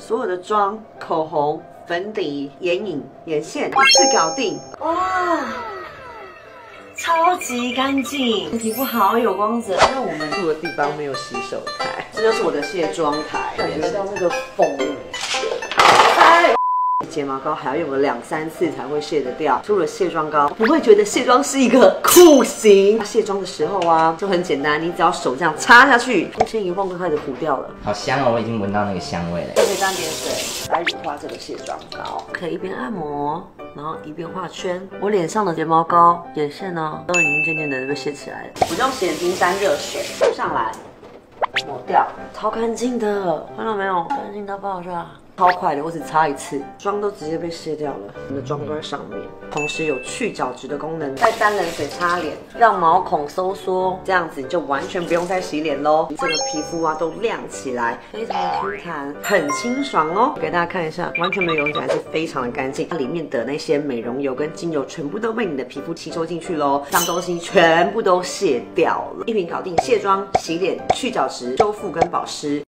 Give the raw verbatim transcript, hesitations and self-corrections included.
所有的妆、口红、粉底、眼影、眼线一次搞定，哇！ 超级干净，皮肤好有光泽。因为我们住的地方没有洗手台，这就是我的卸妆台，感觉到那个风。哎，睫毛膏还要用个两三次才会卸得掉。除了卸妆膏，不会觉得卸妆是一个酷刑。卸妆的时候啊，就很简单，你只要手这样插下去，空间一晃就开始糊掉了。 好香哦，我已经闻到那个香味了。 可以沾点水来乳化这个卸妆膏，可以一边按摩。 然后一边画圈，我脸上的睫毛膏、眼线呢，都已经渐渐的被卸起来了。我用洗脸巾沾热水涂上来，抹掉，超干净的，看到没有？干净到爆炸，超快的，我只擦一次，妆都直接被卸掉了。我们的妆都在上面，同时有去角质的功能。再沾冷水擦脸，让毛孔收缩，这样子你就完全不用再洗脸喽。这个皮肤啊都亮起来，非常的 Q 弹，很清爽哦。给大家看一下，完全没有油脂，还是非常的干净。它里面的那些美容油跟精油全部都被你的皮肤吸收进去喽，脏东西全部都卸掉了，一瓶搞定，卸妆、洗脸、去角质、修复跟保湿。